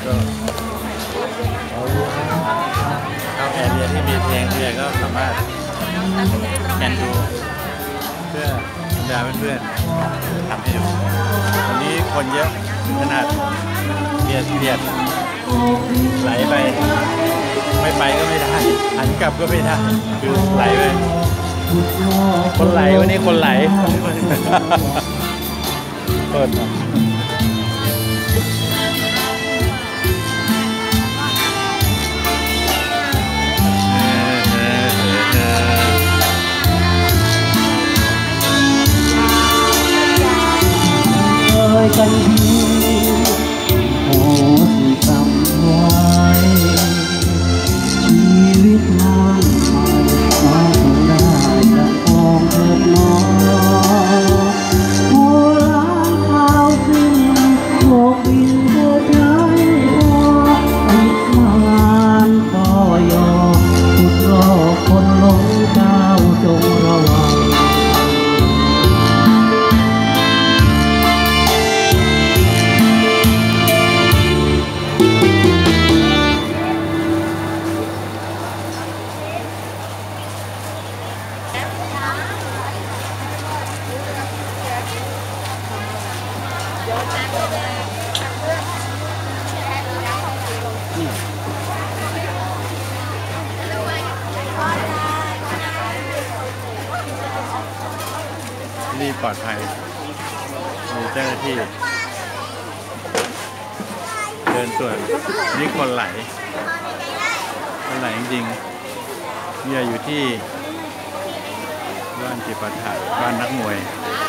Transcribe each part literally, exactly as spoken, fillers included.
ก็เข้าแอเรียที่มีเพลงเพื่อนก็สามารถแอนดูเพื่อบรรดาเพื่อนๆทำให้ดูวันนี้คนเยอะขนาดเบียดเบียดไหลไปไม่ไปก็ไม่ได้หันกลับก็ไม่ได้คือไหลไปคนไหลวันนี้คนไหลเปิดกันทีโอ้สิจำไว้ชีวิตนางไม้น้องคงได้จะคงเถิดน้องโอ้ล้างเท้าสิ้นโลกบินเธอใช้พอผิดงานก็ยอมทุกรอบคนหลงดาวจงระวังนี่ปลอดภัยมีเจ้าหน้าที่เดินตรวจนี่คนไหลคนไหลจริงๆเนี่ยอยู่ที่บ้านจิปาถะบ้านนักมวย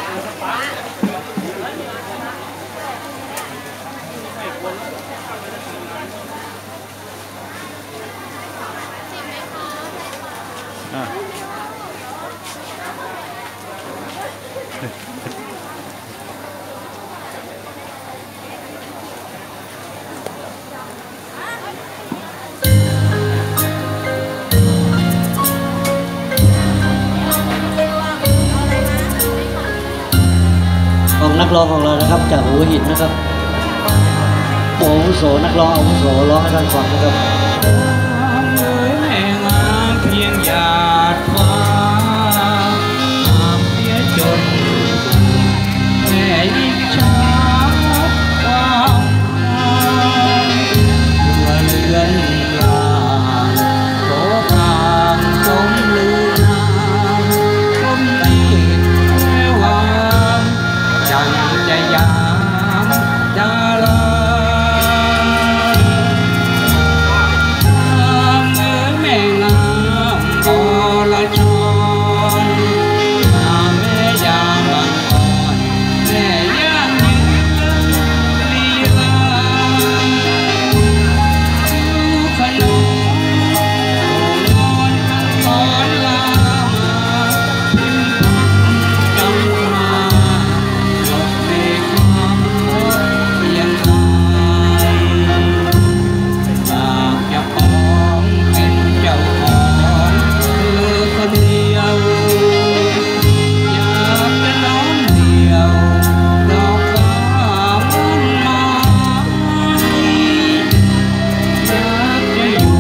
อ่ะของนักร้องของเรานะครับจากหัวหินนะครับโอ้โหโสนักร้องอาวุโสร้องให้ท่านฟังนะครับแม่งามเพียงหยาดฟ้างามเสียจนแม่ยิ่งช้าความตัวเลือนลางโสภาสมลือนามคมนี้วางจังใจยามดาลาแม่งามอรชรแม่ยามบางอ่อนแม่ย่างยืนลีลาขนมนอนตอนลาพิมพ์จำมาหลบเมฆความเพียงกายอยากจะปองเป็นเจ้าของเธอคนเดียวอยากจะน้อมเดียวดอกฟ้ามันมาอยากจะอยู่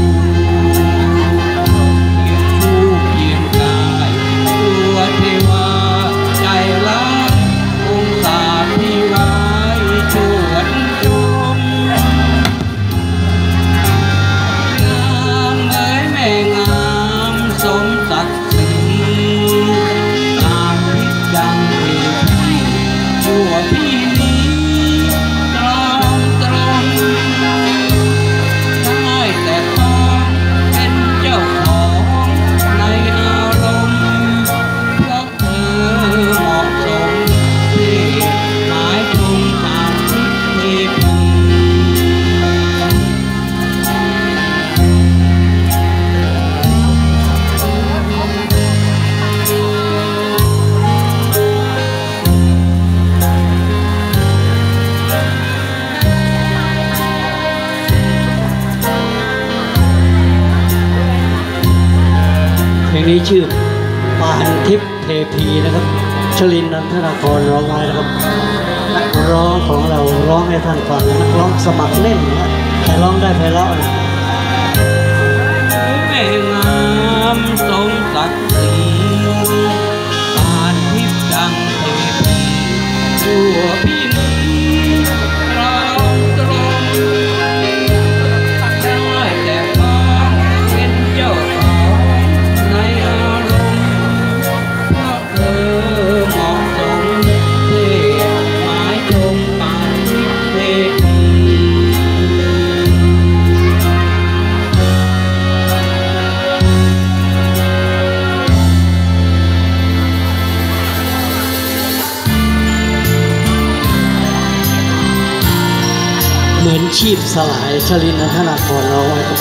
เพียงคู่เพียงกายตัวเทวาใจร้ายองศาที่ไว้ชวนชมงามเอ๋ยแม่งามสมศักดิ์ศรีตามพิษดังเทพีชั่วพี่นี้ตรอมตรมได้แต่ต้องเป็นเจ้าของในอารมณ์เพราะเธอเหมาะสมที่หมายตรงตามทิศเทพี เพลงนี้ชื่อปานทิพย์เทพีนะครับชลินนันทนาครร้องไว้นะครับนักร้องของเราร้องให้ท่านฟังนักร้องสมัครเล่นนะแต่ร้องได้ไพเราะนะแม่งามสมศักดิ์ศรีปานทิพย์ดังเทพีทั่วพินีเราตรงได้แต่ฟ้าเป็นเจ้าสาวในอารมณ์เพราะเธอเหมาะสมเท่หมายจงปานทิพย์เทพีเหมือนชีพสลายชลินธนาพรเราไว้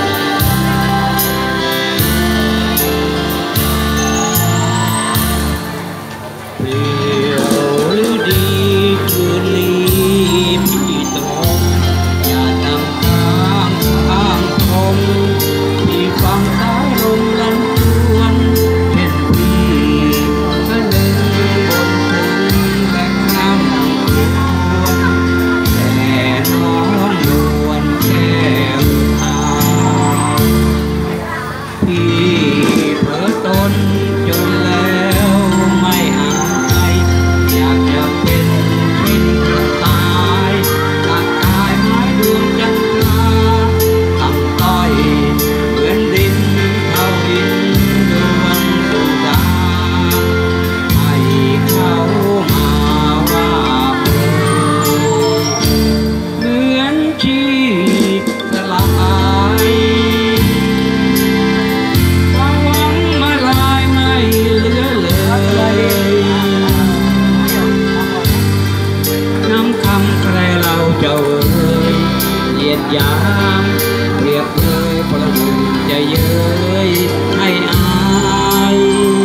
เปลี่ยวหรือดีคืนนี้พี่ตรงอย่านำทางข้างคมที่ฟังสายลมลำจวนเห็นพี่ก็เล่นบนถึงแบกน้ำแต่น้องนวลแก้วตาพี่เผลอตนจนแล้วไม่อายอยากจะเป็นเช่นเธอตายร่างกายไม้ดวงจันทราต่ำต้อยเหมือนดินเท่าดินดวงสุดาให้เขามาว่าเหมือนชีพสลายความหวังมาลายไม่เหลือเลยน้ำคำใครเราเจ้าเอ่ยเหยียดหยามเปรียบเลยประดุจจะเย้ยให้อาย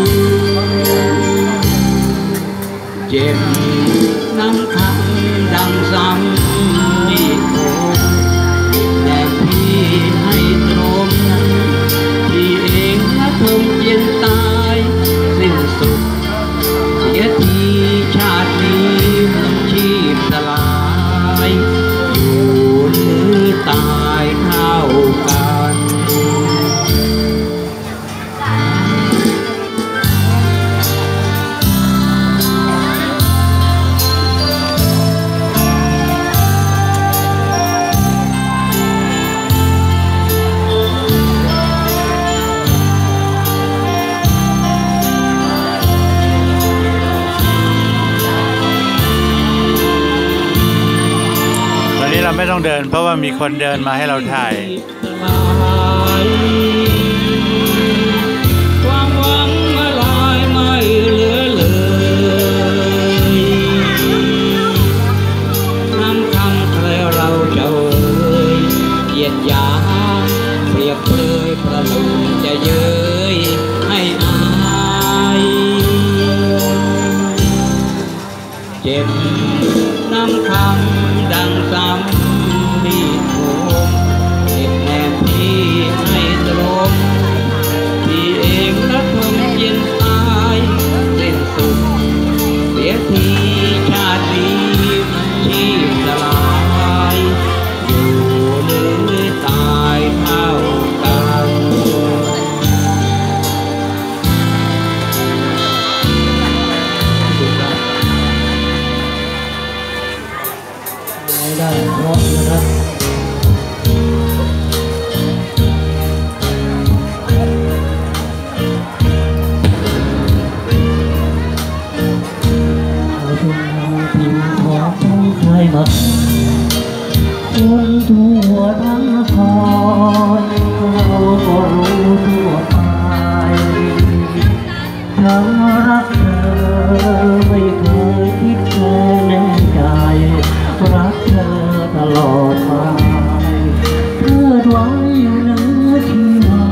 เจ็บน้ำคำดังซ้ำมีดโคมแต่พี่ให้ตรงพี่เองละทงเย็นตายสิ้นสุดเสียทีชาตินี้มันชีพสลายอยู่หรือตายเท่ากันตอนนี้เราไม่ต้องเดินเพราะว่ามีคนเดินมาให้เราถ่ายความหวังมาลายไม่เหลือเลยน้ำคำใครเราเจ้าเอ่ยเหยียดหยามเปรียบเปรยประดุจจะเย้ยให้อายเจ็บน้ำคำดังซ้ำมีดโคมเจ็บแนบพี่ให้ตรงพี่เองละทงเย็นตายสิ้นสุดเสียทีชาตินี้มันชีพสลายอยู่หรือตายเท่ากันไม่ได้เพราะนะครับเอาทุกทางพิมพ์ขอต้องใครมาคนทั่วทั้งนครเราก็รู้ทั่วไปทั้งรักเธอไม่เคยคิดแค่แน่ใจรักเธอตลอดไปเพื่อไว้อยู่เหนือชีวา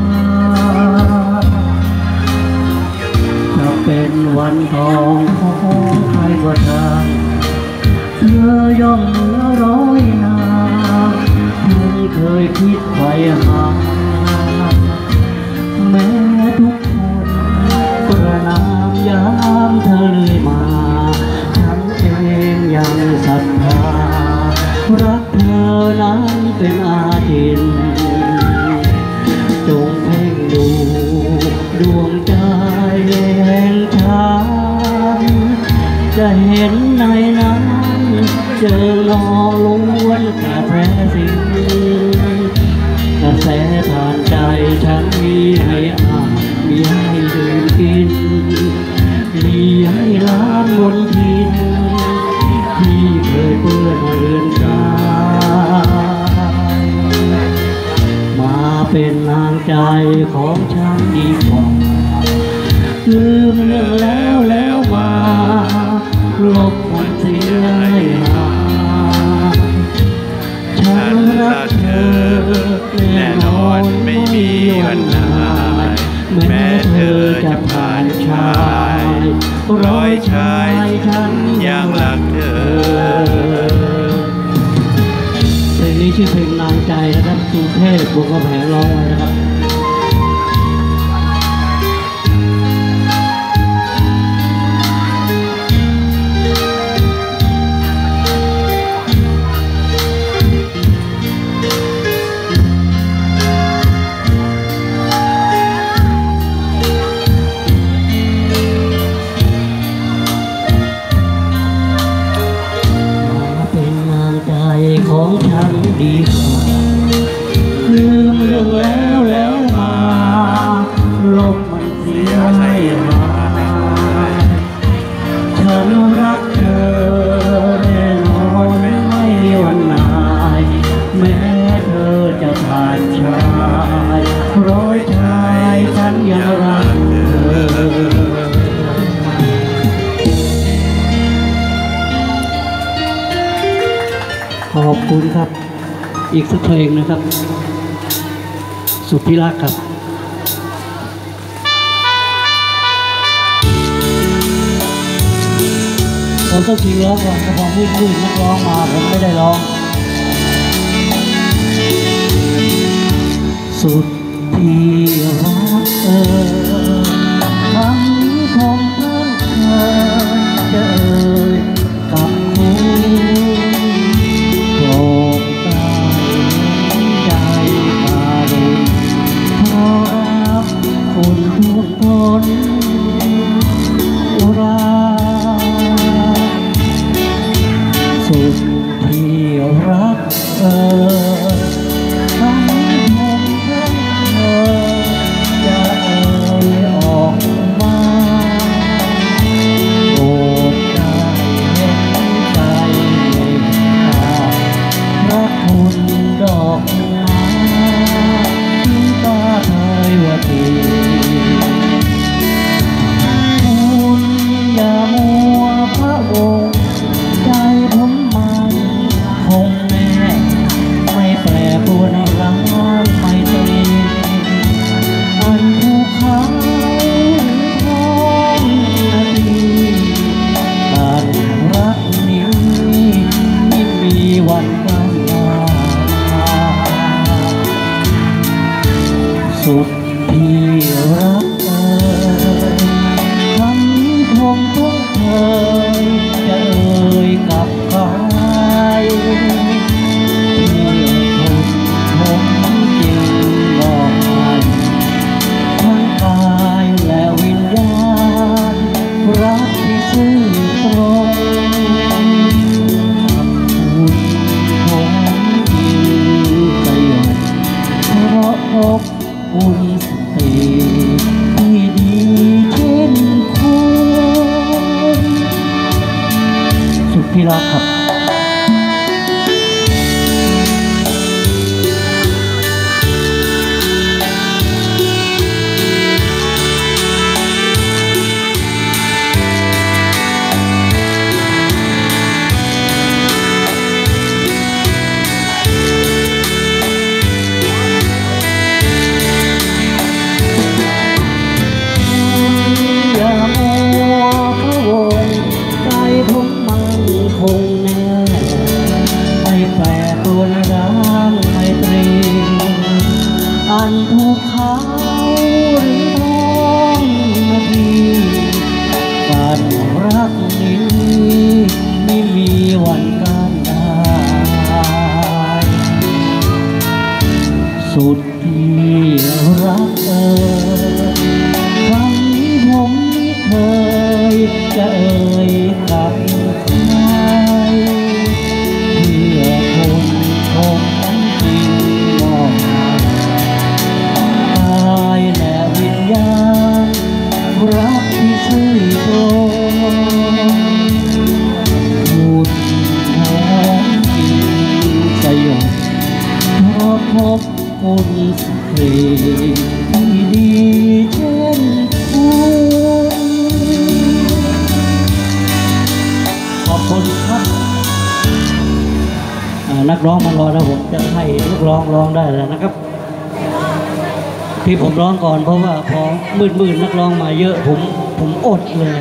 จะเป็นวันทองของใครก็ตามเธอย่อมเหนือร้อยนางไม่เคยคิดไขว่หาแม้ทุกคนประนามยามเธอเลยมาฉันเองยังศรัทธารักเธอนั้นเป็นอาจอน้องล้วนแต่แพ้สิ่งกระแสทานใจฉันมีให้อาบมีให้ดื่มกินมีให้ล้างมนทินที่เคยเปื้อนเรือนกายมาเป็นนางใจของฉันดีกว่าลืมเรื่องแล้วแล้วมาลบมันเสียให้หายฉันรักเธอแน่นอนไม่มีวันหายแม้เธอจะผ่านชายร้อยชายฉันยังรักเธอเพลงนี้ชื่อเพลงนางใจนะครับกรุงเทพบุกกระแพงร้องไว้นะครับของฉันดีกว่าลืมเรื่องแล้วแล้วมาลบมันเสียให้หายฉันรักเธอแน่นอนไม่วันไหนแม้เธอจะผ่านชายร้อยชายฉันยังรักเธอขอบคุณครับอีกสักเพลงนะครับสุดที่รักครับผมต้องทิ้งร้องก่อนกระผมมืดๆนักร้องมาผมไม่ได้ร้องสุดที่รักเออคำนี้ผมเพิ่งเคยเจอกับคุณทุกคนรักสุดที่รักเออคำผมเพิ่งเคยจะเอ่ยออกมาโปรดได้เห็นใจรักคุณดอกไม้ที่ตาเธอว่าดีอย่ามัวพระองค์ใจผมมันคงแน่ไม่แปรปรวนรักไม่ตรีอันภูเขาท้องนาทีการรักนี้ไม่มีวันกันสุดที่รักเอ่ยคำนี้ผมเพิ่งเคยจะเอ่ยกับใครเพื่อคุณผมจึงบอกให้ทั้งกายและวิญญาณรักที่ซื่อตรงกับคุณผมจึงสยบเพราะพบคุณสติที่ดีเช่นคุณสุดที่รักครับคงแน่ไม่แปรปรวนรักไม่ตรีอันทุกเขาหรือท้องนาทีการรักนี้ไม่มีวันกันได้สุดที่รักเอ่ยคำนี้ผมไม่เคยจะเอ่ยกับบคนสักทีที่ดีเช่นคุณขอบคุณครับนักร้องมารอนะผมจะให้นักร้องร้องได้แล้วนะครับที่ผมร้องก่อนเพราะว่าพอมืดๆนักร้องมาเยอะผมผมอดเลย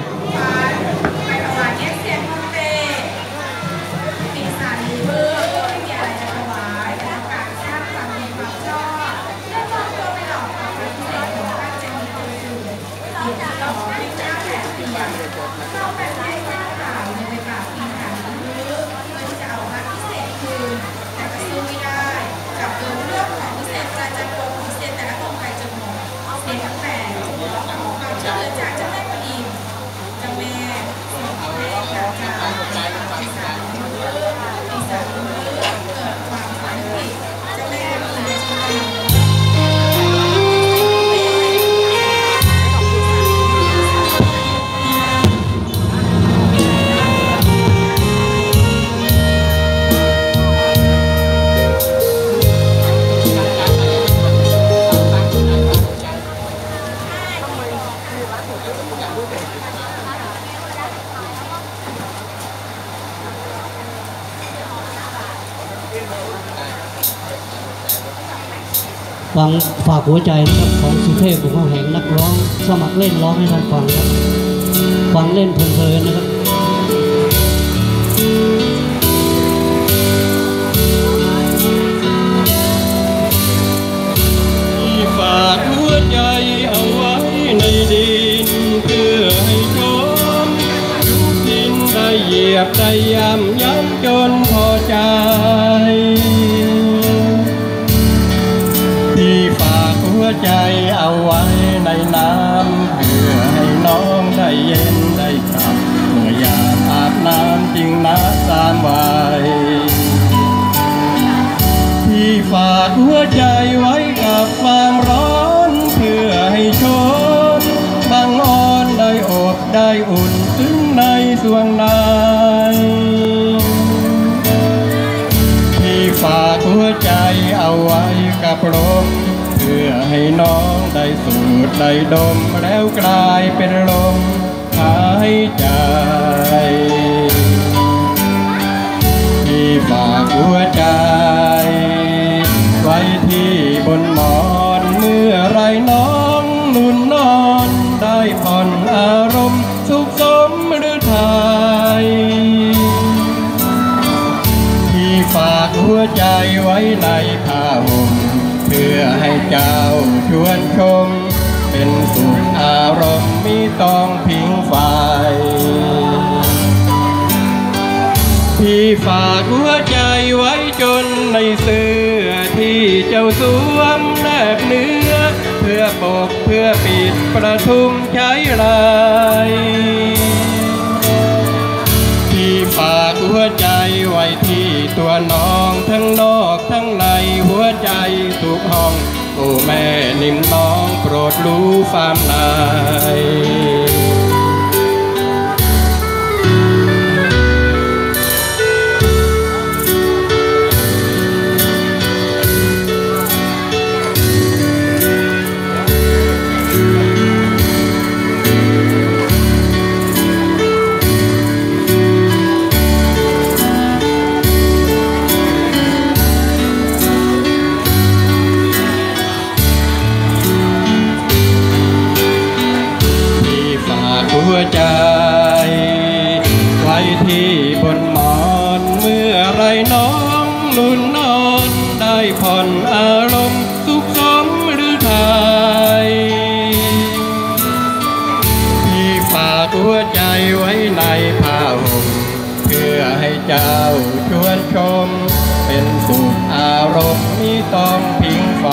ฟังฝากหัวใจนะครับของสุเทพบุญแห่งนักร้องสมัครเล่นร้องให้ท่านฟังครับฟังเล่นเพลินๆนะครับฝากหัวใจเอาไว้ในดินเพื่อให้ชมทุกดินได้เหยียบได้ย้ำย้ำจนพอใจหัวใจเอาไว้ในน้ำเพื่อให้น้องได้เย็นได้กลับเมื่อยามอาบน้ำจริงนะตามวัยที่ฝากหัวใจไว้กับความร้อนเพื่อให้ชมบางอ่อนได้อบได้อุ่นถึงในสวงในที่ฝากหัวใจเอาไว้กับลมเพื่อให้น้องได้สูดได้ดมแล้วกลายเป็นลมหายใจที่ฝากหัวใจไว้ที่บนหมอนเมื่อไรน้องนุ่นนอนได้ผ่อนอารมณ์สุขสมหรือไทยที่ฝากหัวใจไว้ในผ้าห่มเพื่อให้เจ้าชวนชมเป็นสุขอารมณ์มิต้องพิงไฟที่ฝากหัวใจไว้จนในเสื้อที่เจ้าสวมแนบเนื้อเพื่อปกเพื่อปิดประทุมใช้ลายที่ฝากหัวใจไว้ที่ตัวน้องทั้งนอกทั้งในหัวใจทุกห้องโอ้แม่นิ่มน้องโปรดรู้ความในหัวใจไว้ที่บนหมอนเมื่อไรน้องนุ่นนอนได้ผ่อนอารมณ์สุขสมหรือไทยที่ฝากหัวใจไว้ในผ้าห่มเพื่อให้เจ้าชวนชมเป็นสุขอารมณ์มิต้องพิงไฟ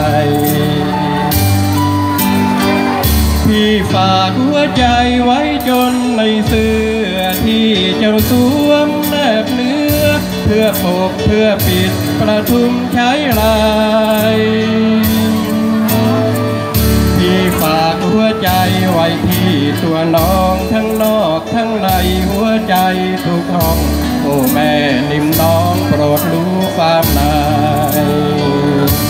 ที่ฝากหัวใจไว้จนในเสื้อที่เจ้าสวมแนบเนื้อเพื่อปกเพื่อปิดประทุมใช้ลายที่ฝากหัวใจไว้ที่ตัวน้องทั้งนอกทั้งในหัวใจทุกห้องโอ้แม่นิ่มน้องโปรดรู้ความใน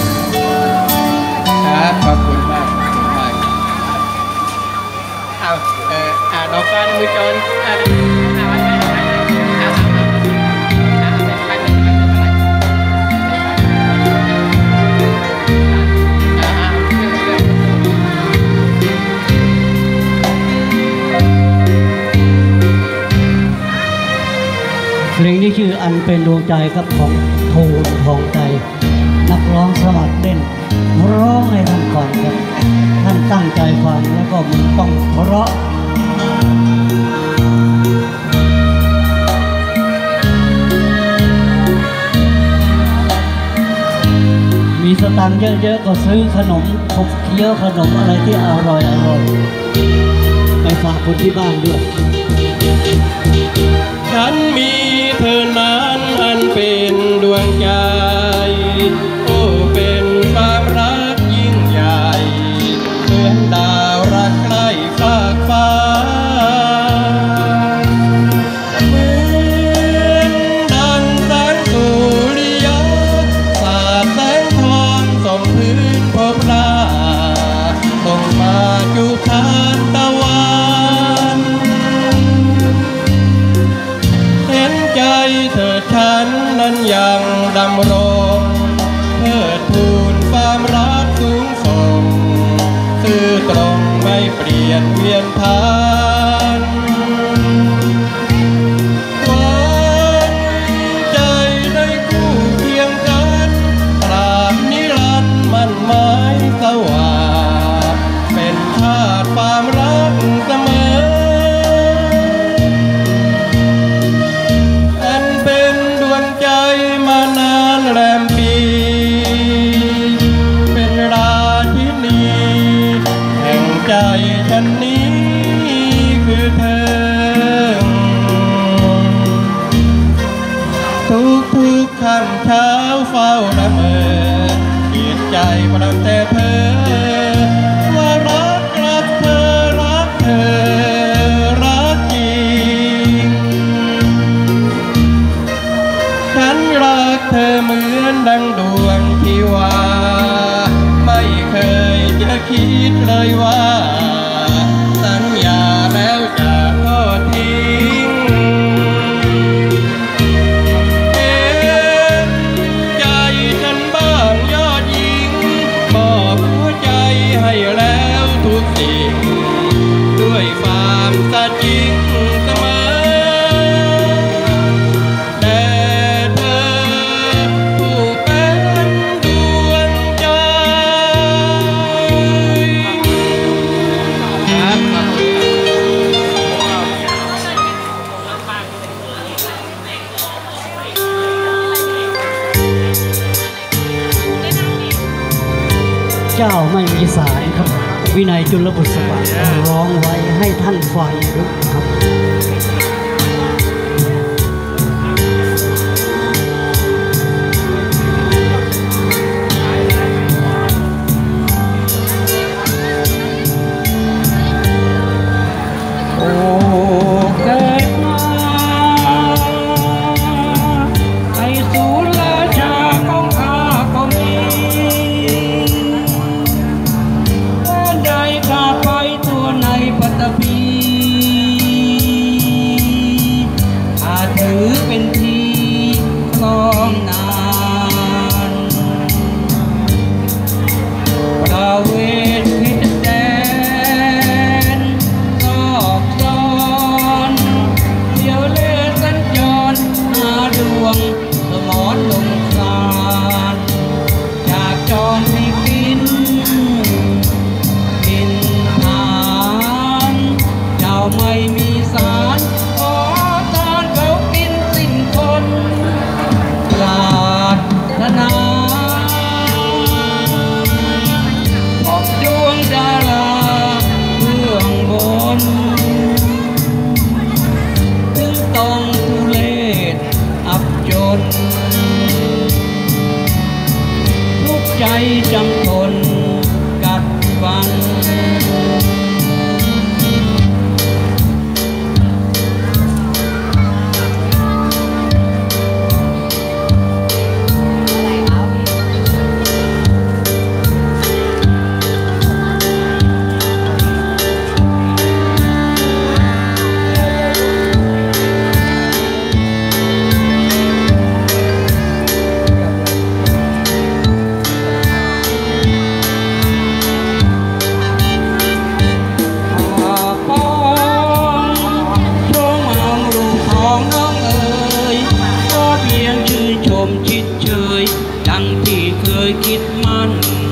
อันเป็นดวงใจครับของโทนทองใจนักร้องสมัครเล่นร้องให้ท่านก่อนครับท่านตั้งใจฟังแล้วก็มันต้องเพราะมีสตังค์เยอะๆก็ซื้อขนมขบเคี้ยวขนมอะไรที่อร่อยอร่อยไปฝากคนที่บ้านด้วยฉันมีเธอนั้นอันเป็นดวงใจโอ้เป็นความรักยิ่งใหญ่เหมือนดาวรักใกล้ฟากฟ้าเหมือนดังแสงสุริยะสาดแสงทองส่องพื้นพบราส่งมาจูบทานตะวันเห็นใจเธอฉันนั้นยังดำรงเทิดทูนความรักสูงส่งซื่อตรงไม่เปลี่ยนเวียนผ่านหวันใจได้คู่เคียงกันตราบนิรันดร์มั่นหมายสว่างเป็นชาติความรักเสมออันเป็นดวงใจมานานแรมปีเป็นราชินีแห่งใจฉันนี้คือเธอทุกทุกค่ำเช้าเฝ้าละเมอจิตใจประแต่เธอว่ารักรักเธอรักเธอรักจริงฉันรักเธอเหมือนดังดวงที่ว่าไม่เคยจะคิดเลยว่าสัญญาแล้วจะทอดทิ้งเอ็นใจฉันบ้างยอดหญิงมอบหัวใจให้แล้วทุกสิ่งด้วยความสัตย์จริงเสมอแต่เธอผู้เป็นดวงใจเจ้าไม่มีสายครับวินัยจุลบุษบาร้องไว้ให้ท่านฟังครับโอ้เกิดมาไอ้สูรราชาของข้าก็มีได้ข้าไปตัวในปัตตภีอาจถือเป็นที่ครองนานประเวทพิษแดนรอบซ้อนเที่ยวเล่สัญจรหาดวงสมรลงสารจากจรให้กินกินทานเจ้าไม่มีสารขอทานเขากินสิ้นคนปรารถนาขอบดวงดาราเบื้องบนถึงต้องทุเลศอับจนทุกใจจำทนกัดฟันยคิดมั่น